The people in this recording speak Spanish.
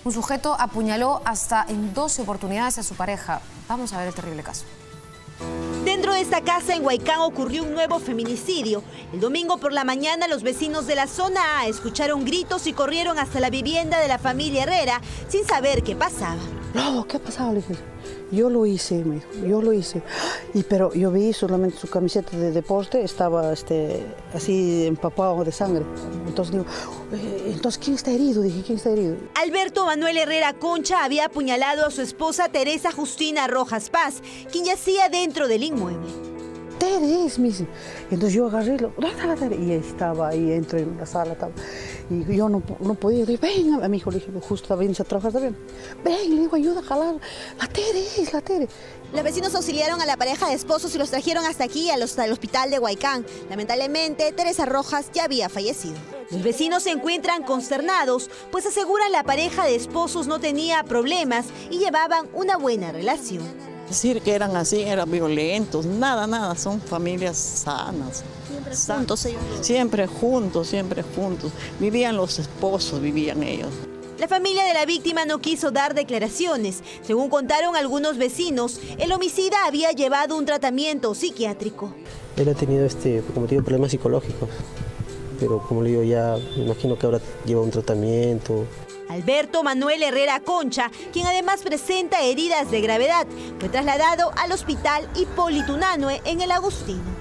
Un sujeto apuñaló hasta en 12 oportunidades a su pareja. Vamos a ver el terrible caso. Dentro de esta casa en Huaycán ocurrió un nuevo feminicidio. El domingo por la mañana los vecinos de la zona A escucharon gritos y corrieron hasta la vivienda de la familia Herrera sin saber qué pasaba. No, ¿qué ha pasado? Le dije, yo lo hice, me dijo, yo lo hice. Pero yo vi solamente su camiseta de deporte, estaba así empapado de sangre. Entonces digo, entonces ¿quién está herido? Dije, ¿quién está herido? Alberto Manuel Herrera Concha había apuñalado a su esposa Teresa Justina Rojas Paz, quien yacía dentro del inmueble. Tere es, me dice. Entonces yo agarré, ¿dónde está la Tere? Y estaba ahí, entro en la sala. Y yo no podía, le dije, ven, a mi hijo le dije, justo estaba yendo a trabajar también. Ven, le digo, ayuda a jalar. La Tere es, la Tere. Los vecinos auxiliaron a la pareja de esposos y los trajeron hasta aquí, al hospital de Huaycán. Lamentablemente, Teresa Rojas ya había fallecido. Los vecinos se encuentran consternados, pues aseguran la pareja de esposos no tenía problemas y llevaban una buena relación. Decir que eran así, eran violentos, nada, son familias sanas. Siempre juntos ellos. Siempre juntos. Vivían los esposos, vivían ellos. La familia de la víctima no quiso dar declaraciones. Según contaron algunos vecinos, el homicida había llevado un tratamiento psiquiátrico. Él ha tenido, como digo, problemas psicológicos, pero como le digo, ya me imagino que ahora lleva un tratamiento. Alberto Manuel Herrera Concha, quien además presenta heridas de gravedad, fue trasladado al hospital Hipólito Unanue en el Agustino.